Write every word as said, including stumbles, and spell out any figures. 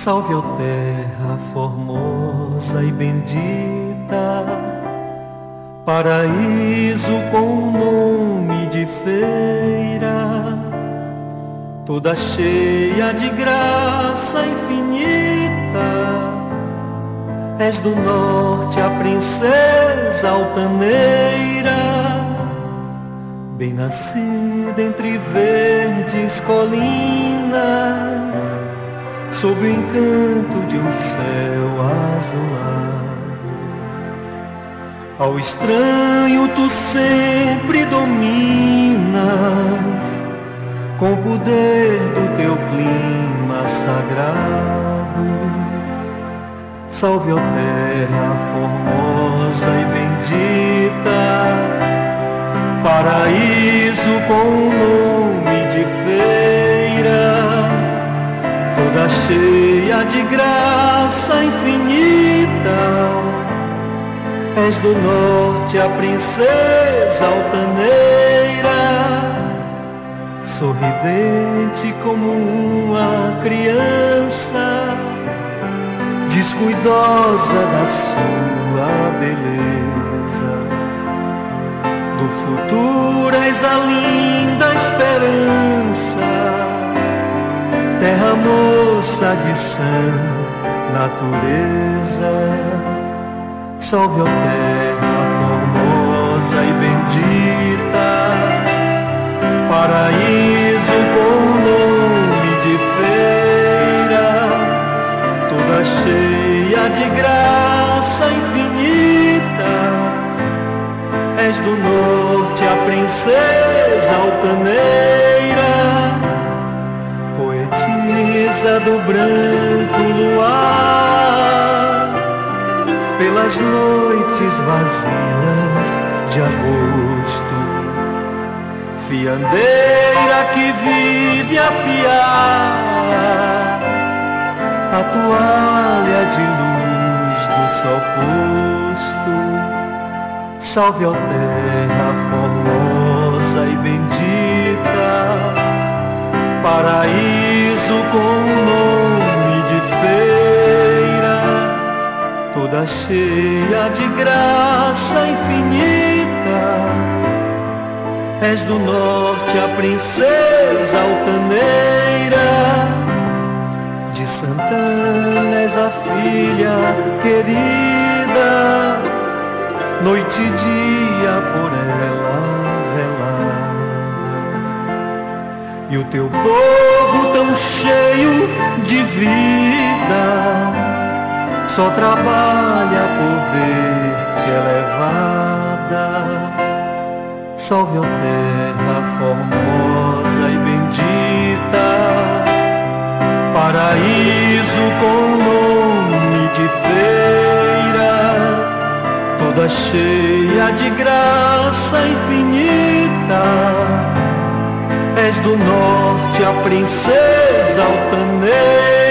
Salve, ó terra formosa e bendita, paraíso com nome de feira, toda cheia de graça infinita. És do norte a princesa altaneira, bem nascida entre verdes colinas, sob o encanto de um céu azulado. Ao estranho tu sempre dominas, com o poder do teu clima sagrado. Salve, ó terra formosa e bendita, paraíso com nome de feira, toda cheia de graça infinita. És do norte a princesa altaneira, sorridente como uma criança, descuidosa da sua beleza. Do futuro és a linda esperança, terra moça de sã natureza. Salve, ó terra formosa e bendita, paraíso com nome de feira, toda cheia de graça infinita. És do norte a princesa altaneira, poetisa do branco luar, pelas noites vazias de agosto, fiandeira que vive a fiar a toalha de luz do sol posto. Salve, ó terra formosa e bendita, paraíso com nome de feira, toda cheia de graça infinita. És do norte a princesa altaneira, de Santana és a filha querida, noite e dia por ela velada. E o teu povo tão cheio de vida só trabalha por ver-te elevada. Salve, ó terra formosa e bendita, paraíso com nome de feira, toda cheia de graça infinita. És do norte a princesa altaneira,